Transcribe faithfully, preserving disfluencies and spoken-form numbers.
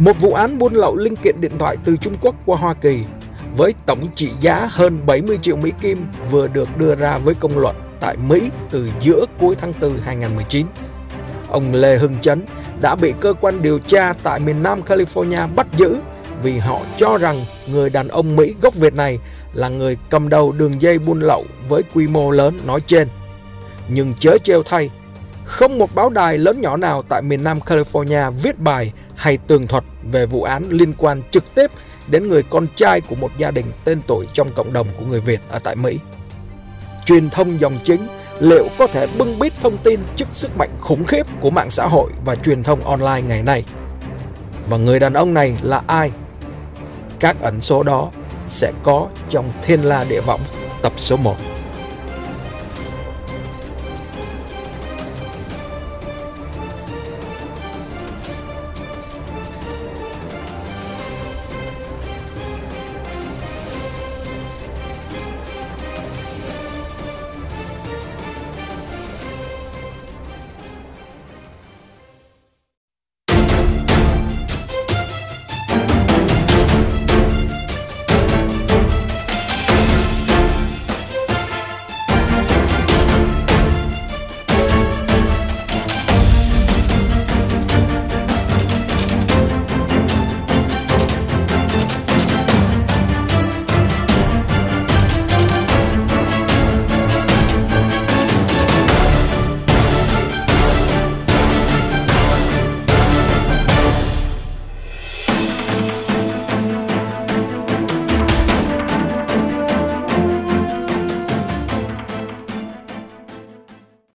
Một vụ án buôn lậu linh kiện điện thoại từ Trung Quốc qua Hoa Kỳ với tổng trị giá hơn bảy mươi triệu Mỹ Kim vừa được đưa ra với công luận tại Mỹ từ giữa cuối tháng tư hai nghìn không trăm mười chín. Ông Lê Hưng Chấn đã bị cơ quan điều tra tại miền Nam California bắt giữ vì họ cho rằng người đàn ông Mỹ gốc Việt này là người cầm đầu đường dây buôn lậu với quy mô lớn nói trên. Nhưng trớ trêu thay, không một báo đài lớn nhỏ nào tại miền Nam California viết bài hay tường thuật về vụ án liên quan trực tiếp đến người con trai của một gia đình tên tuổi trong cộng đồng của người Việt ở tại Mỹ. Truyền thông dòng chính liệu có thể bưng bít thông tin trước sức mạnh khủng khiếp của mạng xã hội và truyền thông online ngày nay? Và người đàn ông này là ai? Các ẩn số đó sẽ có trong Thiên La Địa Võng tập số một.